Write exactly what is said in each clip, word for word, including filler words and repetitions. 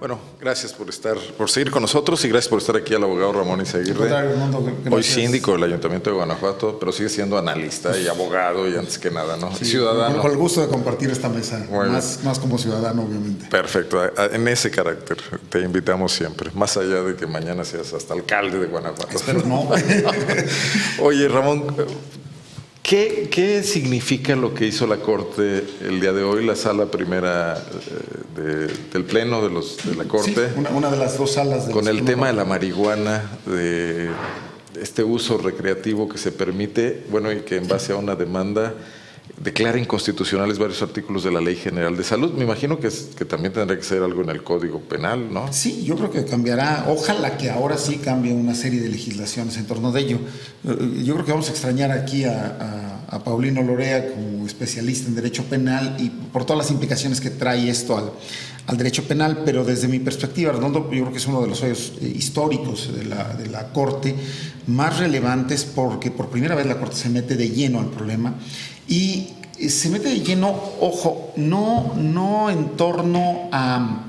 Bueno, gracias por estar, por seguir con nosotros y gracias por estar aquí al abogado Ramón Izaguirre, hoy síndico del Ayuntamiento de Guanajuato, pero sigue siendo analista y abogado y antes que nada, ¿no? Sí, ciudadano. Con el gusto de compartir esta mesa, más, más como ciudadano, obviamente. Perfecto, en ese carácter te invitamos siempre, más allá de que mañana seas hasta alcalde de Guanajuato. Espero no. Oye, Ramón, ¿Qué, ¿Qué significa lo que hizo la Corte el día de hoy, la sala primera de, del Pleno de, los, de la Corte? Sí, una, una de las dos salas. De con el tema no... de la marihuana, de este uso recreativo que se permite, bueno, y que en base a una demanda declara inconstitucionales varios artículos de la Ley General de Salud. Me imagino que, es, que también tendrá que ser algo en el Código Penal, ¿no? Sí, yo creo que cambiará. Ojalá que ahora sí cambie una serie de legislaciones en torno de ello. Yo creo que vamos a extrañar aquí a, a, a Paulino Lorea como especialista en Derecho Penal y por todas las implicaciones que trae esto al, al Derecho Penal, pero desde mi perspectiva, Arnoldo, yo creo que es uno de los hoyos históricos de la, de la Corte más relevantes porque por primera vez la Corte se mete de lleno al problema. Y se mete de lleno, ojo, no, no en torno a,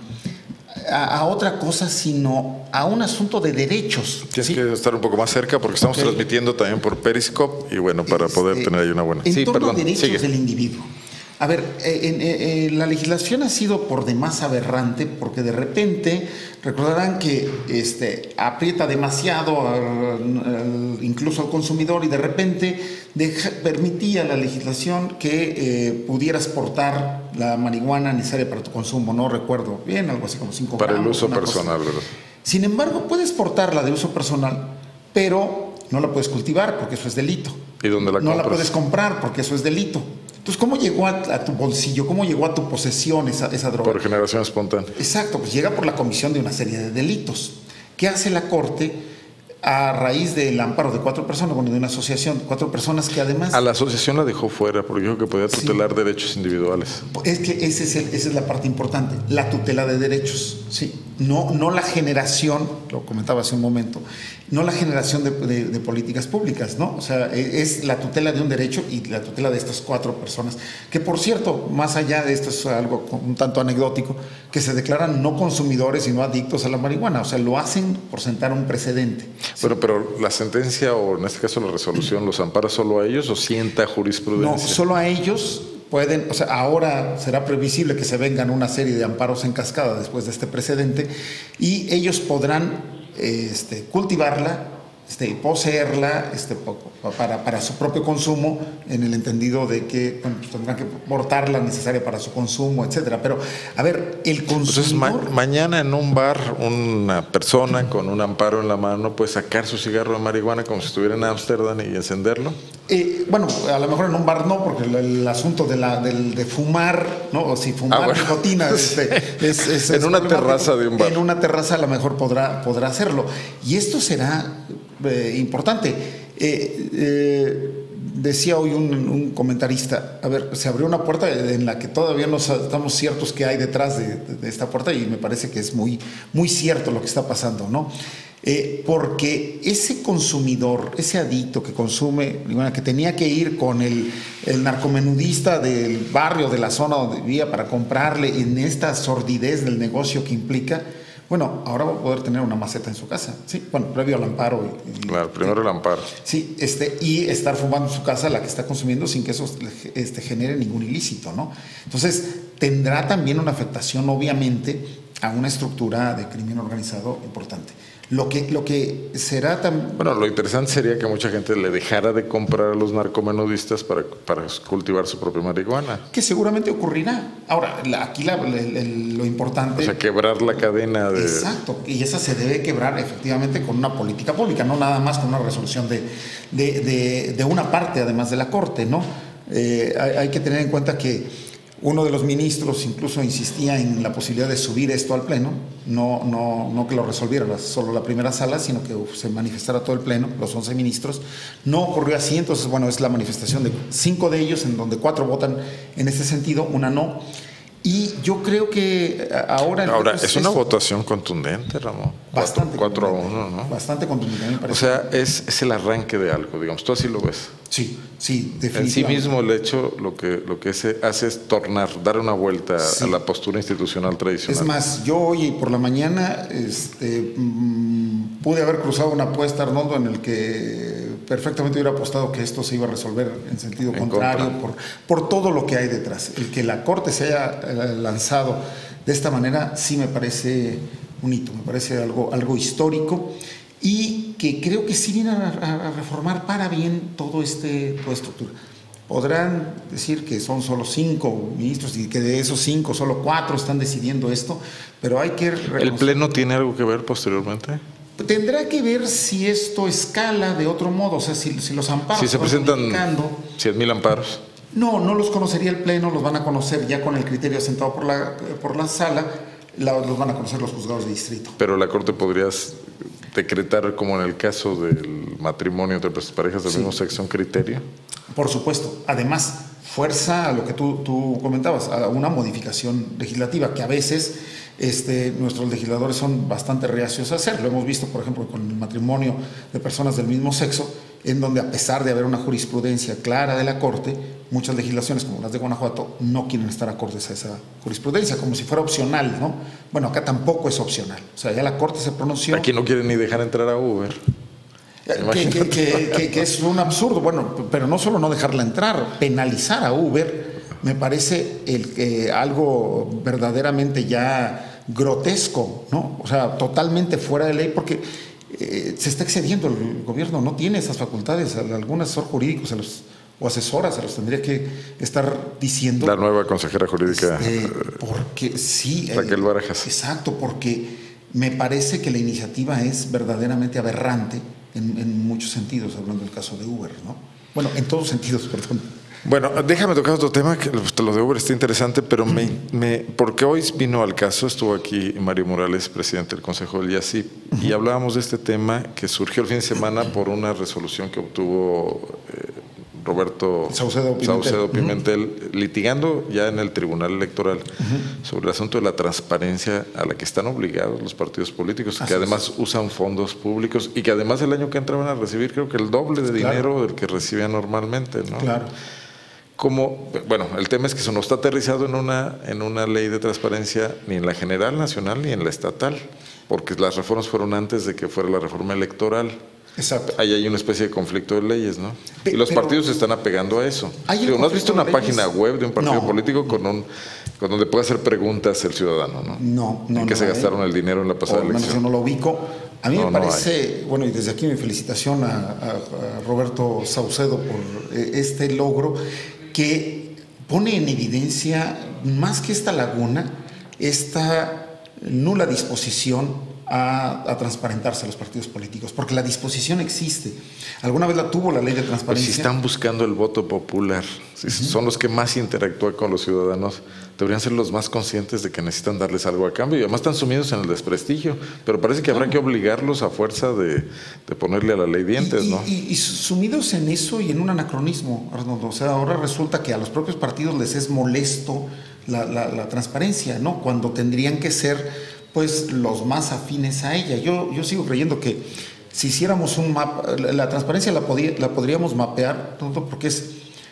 a, a otra cosa, sino a un asunto de derechos. Tienes ¿sí? que estar un poco más cerca porque estamos okay. transmitiendo también por Periscope y bueno, para este, poder tener ahí una buena... En sí, torno perdón, a derechos sigue. del individuo. A ver, eh, eh, eh, la legislación ha sido por demás aberrante porque de repente recordarán que este, aprieta demasiado al, al, incluso al consumidor y de repente deja, permitía la legislación que eh, pudieras portar la marihuana necesaria para tu consumo, no recuerdo bien, algo así como cinco para gramos. Para el uso personal, cosa. ¿verdad? Sin embargo, puedes portarla de uso personal, pero no la puedes cultivar porque eso es delito. ¿Y dónde la compras? No la puedes comprar porque eso es delito. Entonces, ¿cómo llegó a, a tu bolsillo? ¿Cómo llegó a tu posesión esa, esa droga? Por generación espontánea. Exacto, pues llega por la comisión de una serie de delitos. ¿Qué hace la Corte a raíz del amparo de cuatro personas, bueno, de una asociación, cuatro personas que además... A la asociación la dejó fuera porque dijo que podía tutelar sí. derechos individuales. Es que ese es el, esa es la parte importante, la tutela de derechos, sí. No, no la generación, lo comentaba hace un momento, no la generación de, de, de políticas públicas, ¿no? O sea, es la tutela de un derecho y la tutela de estas cuatro personas, que por cierto, más allá de esto es algo un tanto anecdótico, que se declaran no consumidores y no adictos a la marihuana, o sea, lo hacen por sentar un precedente. Bueno, pero la sentencia o en este caso la resolución, ¿los ampara solo a ellos o sienta jurisprudencia? No, solo a ellos. Pueden, o sea, ahora será previsible que se vengan una serie de amparos en cascada después de este precedente y ellos podrán este, cultivarla, este, poseerla este, para, para su propio consumo, en el entendido de que bueno, tendrán que portarla necesaria para su consumo, etcétera. Pero, a ver, el consumidor... Entonces, ma mañana en un bar, una persona con un amparo en la mano puede sacar su cigarro de marihuana como si estuviera en Ámsterdam y encenderlo. Eh, bueno, a lo mejor en un bar no, porque el, el asunto de, la, de, de fumar, ¿no? O si fumar ah, bueno. nicotina este, es, es, en es una terraza de un bar. En una terraza a lo mejor podrá, podrá hacerlo. Y esto será eh, importante. Eh, eh, decía hoy un, un comentarista, a ver, se abrió una puerta en la que todavía no estamos ciertos qué hay detrás de, de, de esta puerta y me parece que es muy, muy cierto lo que está pasando, ¿no? Eh, porque ese consumidor, ese adicto que consume, bueno, que tenía que ir con el, el narcomenudista del barrio, de la zona donde vivía para comprarle en esta sordidez del negocio que implica, bueno, ahora va a poder tener una maceta en su casa, ¿sí? Bueno, previo al amparo. Y, y, claro, primero el amparo. Sí, este, y estar fumando en su casa la que está consumiendo sin que eso este, genere ningún ilícito, ¿no? Entonces, tendrá también una afectación, obviamente, a una estructura de crimen organizado importante. Lo que, lo que será tan... Bueno, lo interesante sería que mucha gente le dejara de comprar a los narcomenudistas para, para cultivar su propia marihuana. Que seguramente ocurrirá. Ahora, la, aquí la, el, el, lo importante... O sea, quebrar la cadena de... Exacto, y esa se debe quebrar efectivamente con una política pública, no nada más con una resolución de, de, de, de una parte, además de la Corte, ¿no? Eh, hay, hay que tener en cuenta que uno de los ministros incluso insistía en la posibilidad de subir esto al Pleno, no, no, no que lo resolviera solo la primera sala, sino que se manifestara todo el Pleno, los once ministros. No ocurrió así, entonces, bueno, es la manifestación de cinco de ellos, en donde cuatro votan en este sentido, una no. Y yo creo que ahora... Ahora, es una votación contundente, Ramón. Bastante cuatro a uno, ¿no? Bastante contundente, me parece. O sea, es, es el arranque de algo, digamos. Tú así lo ves. Sí, sí, definitivamente. En sí mismo el hecho lo que, lo que se hace es tornar, dar una vuelta sí. a la postura institucional tradicional. Es más, yo hoy por la mañana este, mmm, pude haber cruzado una apuesta, Arnoldo, en el que perfectamente hubiera apostado que esto se iba a resolver en sentido en contrario por, por todo lo que hay detrás. El que la Corte se haya lanzado de esta manera sí me parece un hito, me parece algo, algo histórico y que creo que sí viene a, a reformar para bien todo este, toda estructura. Podrán decir que son solo cinco ministros y que de esos cinco solo cuatro están decidiendo esto, pero hay que reconocer. ¿El Pleno tiene algo que ver posteriormente? Tendrá que ver si esto escala de otro modo, o sea, si, si los amparos si se presentan cien mil amparos. No, no los conocería el Pleno, los van a conocer ya con el criterio asentado por la, por la sala, la, los van a conocer los juzgados de distrito. Pero la Corte podría decretar, como en el caso del matrimonio entre parejas del sí. mismo sexo, un criterio. Por supuesto. Además, fuerza a lo que tú, tú comentabas, a una modificación legislativa que a veces este, nuestros legisladores son bastante reacios a hacer. Lo hemos visto, por ejemplo, con el matrimonio de personas del mismo sexo, en donde a pesar de haber una jurisprudencia clara de la Corte, muchas legislaciones como las de Guanajuato no quieren estar acordes a esa jurisprudencia, como si fuera opcional, ¿no? Bueno, acá tampoco es opcional. O sea, ya la Corte se pronunció. Aquí no quieren ni dejar entrar a Uber. Que, que, que, que, que es un absurdo, bueno, pero no solo no dejarla entrar, penalizar a Uber me parece el, eh, algo verdaderamente ya grotesco, ¿no? O sea, totalmente fuera de ley, porque eh, se está excediendo, el gobierno no tiene esas facultades, algún asesor jurídico se los, o asesora se los tendría que estar diciendo. La nueva consejera jurídica. Este, porque sí. Raquel Barajas. Exacto, porque me parece que la iniciativa es verdaderamente aberrante en, en muchos sentidos, hablando del caso de Uber, ¿no? Bueno, en todos sentidos, perdón. Bueno, déjame tocar otro tema, que lo de Uber está interesante, pero me, me, porque hoy vino al caso, estuvo aquí Mario Morales, presidente del Consejo del I A C I P, uh-huh. y hablábamos de este tema que surgió el fin de semana por una resolución que obtuvo eh, Roberto Saucedo Pimentel, Saucedo Pimentel uh-huh. litigando ya en el Tribunal Electoral uh-huh. sobre el asunto de la transparencia a la que están obligados los partidos políticos, Así que además es. usan fondos públicos y que además el año que entra van a recibir creo que el doble de claro. dinero del que recibían normalmente, ¿no? Claro. Como, bueno, el tema es que eso no está aterrizado en una, en una ley de transparencia ni en la general nacional ni en la estatal, porque las reformas fueron antes de que fuera la reforma electoral. Exacto. Ahí hay una especie de conflicto de leyes, ¿no? Pe y los partidos se están apegando a eso. Digo, ¿no has visto una página web de un partido no. político con un con donde puede hacer preguntas el ciudadano, ¿no? No, no. ¿En qué no se hay. gastaron el dinero en la pasada o, elección? Yo no lo ubico. A mí no, me parece, no bueno, y desde aquí mi felicitación a, a, a Roberto Saucedo por eh, este logro que pone en evidencia, más que esta laguna, esta nula disposición A, a transparentarse a los partidos políticos, porque la disposición existe. Alguna vez la tuvo la ley de transparencia. Pues si están buscando el voto popular, si uh-huh. son los que más interactúan con los ciudadanos, deberían ser los más conscientes de que necesitan darles algo a cambio, y además están sumidos en el desprestigio, pero parece que habrá que obligarlos a fuerza de, de ponerle a la ley dientes, y, y, ¿no? Y, y sumidos en eso y en un anacronismo, Arnoldo. O sea, ahora resulta que a los propios partidos les es molesto la, la, la transparencia, ¿no? Cuando tendrían que ser pues los más afines a ella. Yo, yo sigo creyendo que si hiciéramos un mapa, la, la transparencia la, podía, la podríamos mapear, porque es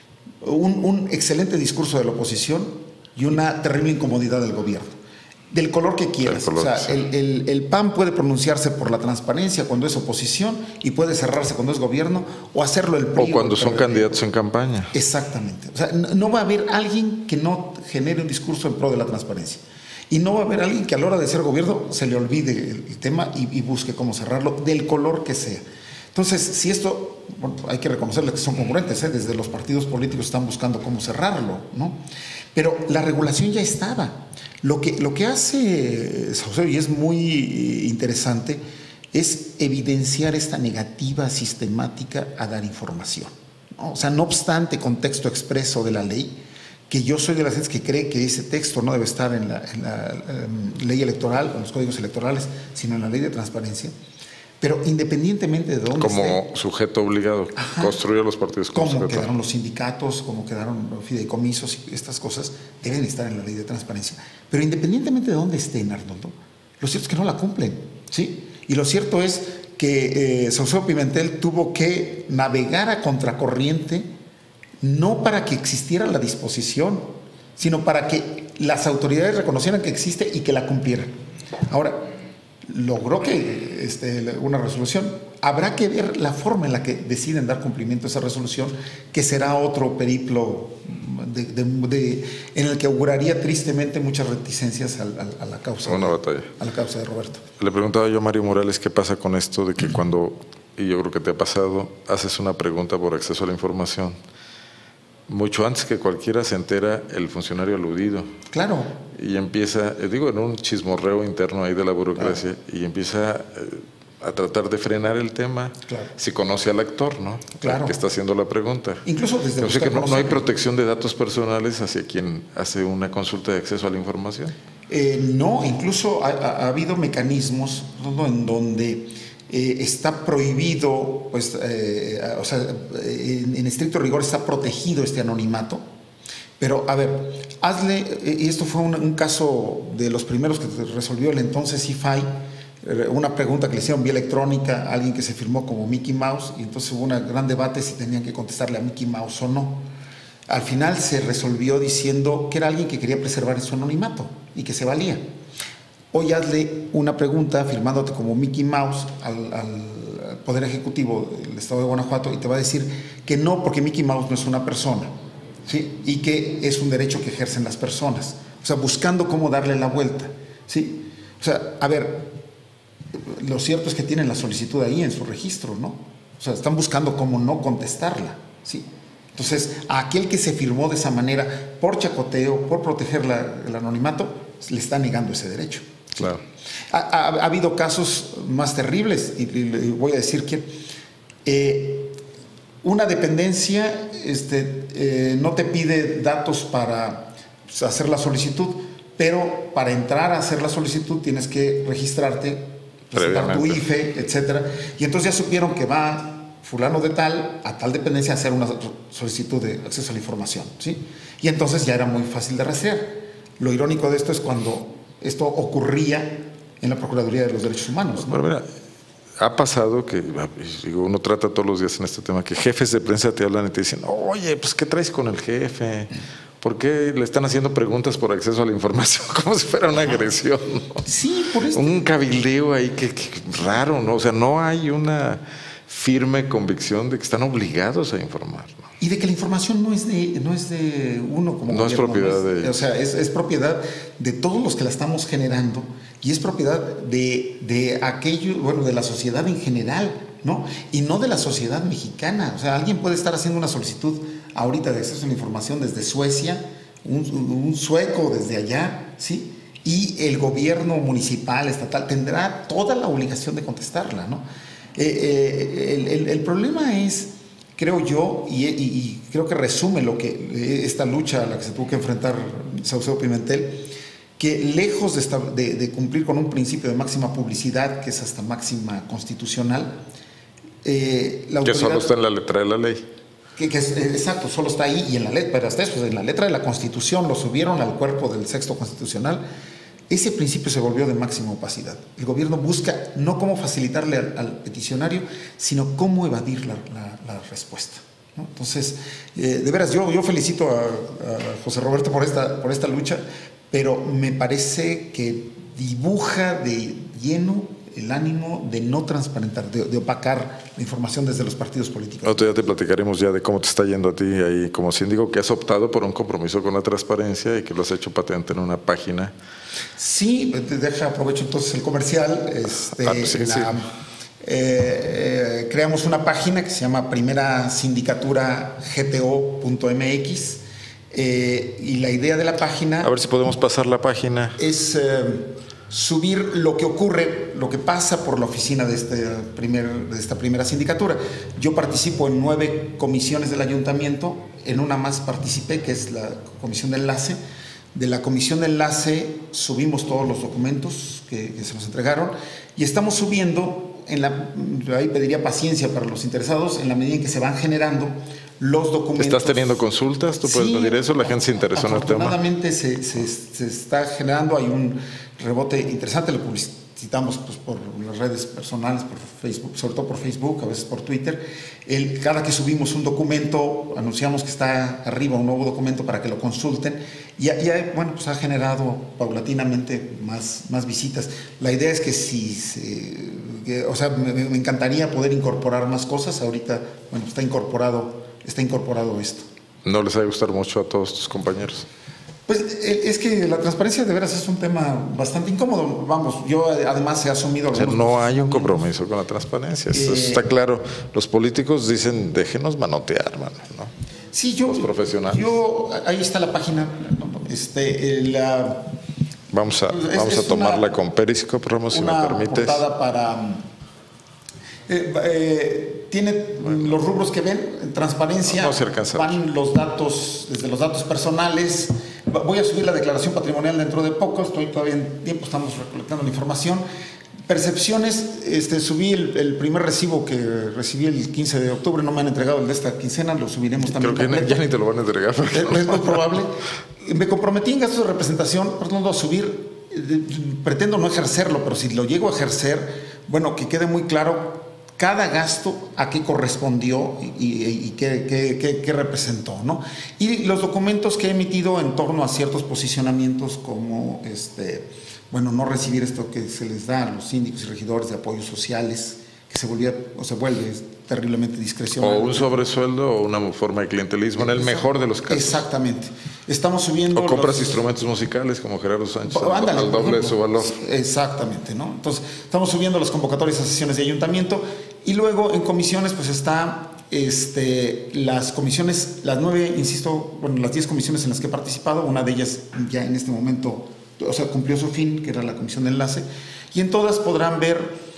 un, un excelente discurso de la oposición y una terrible incomodidad del gobierno. Del color que quieras. Color, o sea, sí. el, el, el P A N puede pronunciarse por la transparencia cuando es oposición y puede cerrarse cuando es gobierno, o hacerlo el P R I. O cuando son candidatos en campaña. Exactamente. O sea, no va a haber alguien que no genere un discurso en pro de la transparencia. Y no va a haber alguien que a la hora de ser gobierno se le olvide el, el tema y, y busque cómo cerrarlo, del color que sea. Entonces, si esto, bueno, hay que reconocerles que son congruentes, ¿eh? Desde los partidos políticos están buscando cómo cerrarlo, ¿no? Pero la regulación ya estaba. Lo que, lo que hace Saucedo, y es muy interesante, es evidenciar esta negativa sistemática a dar información, ¿no? O sea, no obstante contexto expreso de la ley, que yo soy de las gentes que cree que ese texto no debe estar en la, en la um, ley electoral, en los códigos electorales, sino en la ley de transparencia. Pero independientemente de dónde como esté, sujeto obligado, Ajá, construir los partidos como cómo sujeto. quedaron los sindicatos, cómo quedaron los fideicomisos y estas cosas, deben estar en la ley de transparencia. Pero independientemente de dónde estén, Arnoldo, lo cierto es que no la cumplen, ¿sí? Y lo cierto es que eh, Saucedo Pimentel tuvo que navegar a contracorriente, no para que existiera la disposición, sino para que las autoridades reconocieran que existe y que la cumplieran. Ahora, logró que este, una resolución. Habrá que ver la forma en la que deciden dar cumplimiento a esa resolución, que será otro periplo de, de, de, en el que auguraría tristemente muchas reticencias a, a, a la causa. Una de, batalla. A la causa de Roberto. Le preguntaba yo a Mario Morales qué pasa con esto de que cuando, y yo creo que te ha pasado, haces una pregunta por acceso a la información, mucho antes que cualquiera se entera el funcionario aludido. Claro. Y empieza, digo, en un chismorreo interno ahí de la burocracia, claro. Y empieza a tratar de frenar el tema, claro. Si conoce al actor, ¿no? Claro. Que está haciendo la pregunta. Incluso desde... O sea que no, no hay protección de datos personales hacia quien hace una consulta de acceso a la información. Eh, no, incluso ha, ha habido mecanismos, ¿no?, en donde eh, está prohibido, pues, eh, o sea, en, en estricto rigor está protegido este anonimato. Pero, a ver, hazle, y esto fue un, un caso de los primeros que resolvió el entonces I F A I, una pregunta que le hicieron vía electrónica a alguien que se firmó como Mickey Mouse, y entonces hubo un gran debate si tenían que contestarle a Mickey Mouse o no. Al final se resolvió diciendo que era alguien que quería preservar su anonimato y que se valía. Hoy hazle una pregunta firmándote como Mickey Mouse al, al Poder Ejecutivo del Estado de Guanajuato y te va a decir que no, porque Mickey Mouse no es una persona, ¿sí? Y que es un derecho que ejercen las personas. O sea, buscando cómo darle la vuelta, ¿sí? O sea, a ver, lo cierto es que tienen la solicitud ahí en su registro, ¿no? O sea, están buscando cómo no contestarla, ¿sí? Entonces, a aquel que se firmó de esa manera, por chacoteo, por proteger la, el anonimato, le está negando ese derecho. Claro. Ha, ha, ha habido casos más terribles, y, y voy a decir que eh, una dependencia este, eh, no te pide datos para pues, hacer la solicitud, pero para entrar a hacer la solicitud tienes que registrarte, presentar tu I F E, etcétera. Y entonces ya supieron que va fulano de tal a tal dependencia a hacer una solicitud de acceso a la información, ¿sí? Y entonces ya era muy fácil de rastrear. Lo irónico de esto es cuando esto ocurría en la Procuraduría de los Derechos Humanos, ¿no? Pero mira, ha pasado que, digo, uno trata todos los días en este tema, que jefes de prensa te hablan y te dicen, oye, pues ¿qué traes con el jefe? ¿Por qué le están haciendo preguntas por acceso a la información? Como si fuera una agresión, ¿no? Sí, por eso. Un cabildeo ahí que, que raro, ¿no? O sea, no hay una firme convicción de que están obligados a informar, ¿no? Y de que la información no es de, no es de uno como no gobierno, es propiedad no es, de... O sea, es, es propiedad de todos los que la estamos generando y es propiedad de, de aquello, bueno, de la sociedad en general, ¿no? Y no de la sociedad mexicana. O sea, alguien puede estar haciendo una solicitud ahorita de acceso a la información desde Suecia, un, un sueco desde allá, ¿sí? Y el gobierno municipal, estatal, tendrá toda la obligación de contestarla, ¿no? Eh, eh, el, el, el problema es, creo yo, y, y, y creo que resume lo que esta lucha a la que se tuvo que enfrentar Saucedo Pimentel, que lejos de, esta, de, de cumplir con un principio de máxima publicidad, que es hasta máxima constitucional, eh, la autoridad, que solo está en la letra de la ley. Que, que es, exacto, solo está ahí y en la letra, pero hasta eso, en la letra de la Constitución lo subieron al cuerpo del sexto constitucional. Ese principio se volvió de máxima opacidad. El gobierno busca no cómo facilitarle al, al peticionario, sino cómo evadir la, la, la respuesta, ¿no? Entonces, eh, de veras, yo, yo felicito a, a José Roberto por esta, por esta lucha, pero me parece que dibuja de lleno el ánimo de no transparentar, de, de opacar la información desde los partidos políticos. Otro día te platicaremos ya de cómo te está yendo a ti ahí como síndico, que has optado por un compromiso con la transparencia y que lo has hecho patente en una página. Sí, deja, aprovecho entonces el comercial. Este, ah, pues sí, la, sí. Eh, eh, creamos una página que se llama Primera Sindicatura G T O punto M X eh, y la idea de la página… A ver si podemos pasar la página. Es… Eh, subir lo que ocurre, lo que pasa por la oficina de, este primer, de esta primera sindicatura. Yo participo en nueve comisiones del ayuntamiento, en una más participé, que es la comisión de enlace. De la comisión de enlace subimos todos los documentos que, que se nos entregaron y estamos subiendo, en la, ahí pediría paciencia para los interesados, en la medida en que se van generando los documentos. ¿Estás teniendo consultas? ¿Tú puedes sí, pedir eso? ¿La gente se interesó en el tema? Afortunadamente se, se, se está generando, hay un rebote interesante, lo citamos pues, por las redes personales, por Facebook, sobre todo por Facebook, a veces por Twitter. El, cada que subimos un documento, anunciamos que está arriba un nuevo documento para que lo consulten, y, y bueno, pues ha generado paulatinamente más, más visitas. La idea es que si se, que, o sea, me, me encantaría poder incorporar más cosas. Ahorita, bueno, está incorporado, está incorporado esto. ¿No les ha de gustar mucho a todos tus compañeros? Pues es que la transparencia de veras es un tema bastante incómodo. Vamos, yo además he asumido... O sea, no hay un compromiso con la transparencia, eso eh, está claro. Los políticos dicen, déjenos manotear, mano, ¿no? Sí, yo... Los profesionales. Yo, ahí está la página, este, la... Vamos a, es, vamos a tomarla una, con Periscope, Romo, si me permites. Una portada para... Eh, eh, tiene bueno. los rubros que ven, en transparencia, no, no van los datos, desde los datos personales. Voy a subir la declaración patrimonial dentro de poco, estoy todavía en tiempo, estamos recolectando la información. Percepciones, este, subí el, el primer recibo que recibí el quince de octubre, no me han entregado el de esta quincena, lo subiremos también. Creo que completo. Ya ni te lo van a entregar. Es, es muy probable. Me comprometí en gastos de representación, por tanto, a subir, pretendo no ejercerlo, pero si lo llego a ejercer, bueno, que quede muy claro cada gasto a qué correspondió y, y, y qué, qué, qué, qué representó, ¿no? Y los documentos que he emitido en torno a ciertos posicionamientos como, este, bueno, no recibir esto que se les da a los síndicos y regidores de apoyos sociales, que se, volvía, o se vuelve terriblemente discrecional. O un sobresueldo o una forma de clientelismo, en el mejor de los casos. Exactamente. Estamos subiendo... O compras los, instrumentos musicales como Gerardo Sánchez, oh, ándale, al doble de su valor. Exactamente, ¿no? Entonces, estamos subiendo las convocatorias a sesiones de ayuntamiento, y luego en comisiones pues está este, las comisiones, las nueve, insisto, bueno, las diez comisiones en las que he participado, una de ellas ya en este momento, o sea, cumplió su fin, que era la comisión de enlace, y en todas podrán ver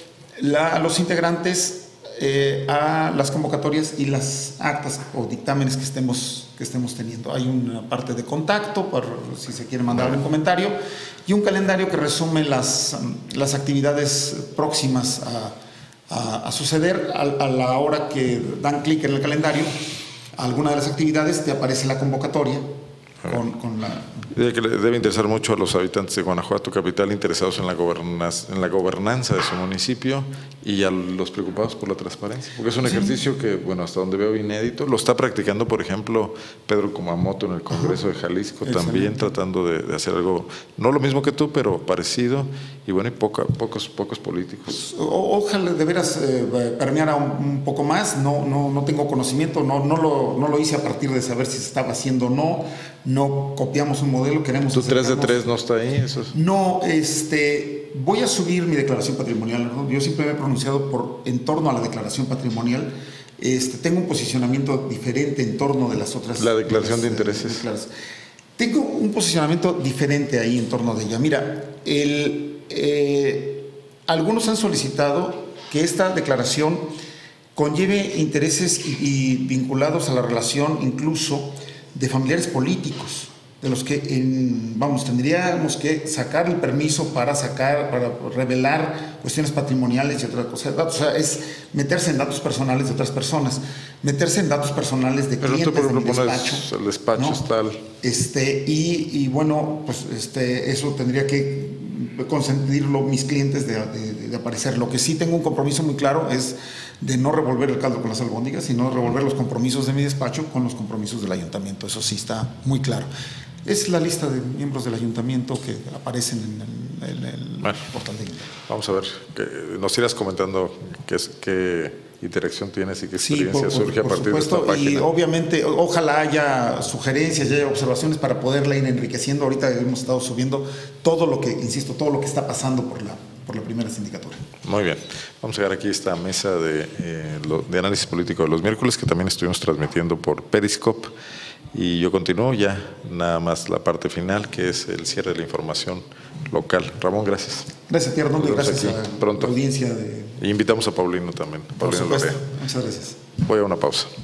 la, a los integrantes eh, a las convocatorias y las actas o dictámenes que estemos, que estemos teniendo. Hay una parte de contacto, por si se quiere mandar un comentario, y un calendario que resume las, las actividades próximas a A, a suceder a, a la hora que dan clic en el calendario, a alguna de las actividades te aparece la convocatoria con, con la... Debe interesar mucho a los habitantes de Guanajuato capital interesados en la, en la gobernanza de su municipio y a los preocupados por la transparencia, porque es un ejercicio que, bueno, hasta donde veo inédito, lo está practicando, por ejemplo, Pedro Kumamoto en el Congreso Ajá. de Jalisco, Excelente. también tratando de, de hacer algo, no lo mismo que tú, pero parecido, y bueno, y poca, pocos, pocos políticos. O, ojalá de veras eh, permeara un, un poco más, no, no, no tengo conocimiento, no, no, lo, no lo hice a partir de saber si se estaba haciendo o no, no copiamos un modelo, queremos... ¿Tu tres de tres no está ahí? Eso es... No, este, voy a subir mi declaración patrimonial, ¿no? Yo siempre me he pronunciado por, en torno a la declaración patrimonial. Este, tengo un posicionamiento diferente en torno de las otras... La declaración las, de intereses. Eh, tengo un posicionamiento diferente ahí en torno de ella. Mira, el, eh, algunos han solicitado que esta declaración conlleve intereses y, y vinculados a la relación incluso de familiares políticos, de los que, en, vamos, tendríamos que sacar el permiso para sacar, para revelar cuestiones patrimoniales y otras cosas. O sea, es meterse en datos personales de otras personas, meterse en datos personales de Pero clientes tú, por ejemplo, del despacho. El despacho ¿no? es tal. Este, y, y bueno, pues este, eso tendría que consentirlo mis clientes de, de, de aparecer. Lo que sí tengo un compromiso muy claro es de no revolver el caldo con las albóndigas, sino revolver los compromisos de mi despacho con los compromisos del ayuntamiento. Eso sí está muy claro. Es la lista de miembros del ayuntamiento que aparecen en el, en el bueno, portal de... Vamos a ver, que nos irás comentando qué, qué interacción tienes y qué experiencia sí, por, surge por, por a partir supuesto, de esta página. Y obviamente, ojalá haya sugerencias y haya observaciones para poderla ir enriqueciendo. Ahorita hemos estado subiendo todo lo que, insisto, todo lo que está pasando por la, por la primera sindicatura. Muy bien. Vamos a llegar aquí a esta mesa de, eh, lo, de análisis político de los miércoles, que también estuvimos transmitiendo por Periscope. Y yo continúo ya, nada más la parte final, que es el cierre de la información local. Ramón, gracias. Gracias, Pierre Arnoldo, y gracias aquí, a pronto. la audiencia. De... Y invitamos a Paulino también. Paulino Por supuesto. Muchas gracias. Voy a una pausa.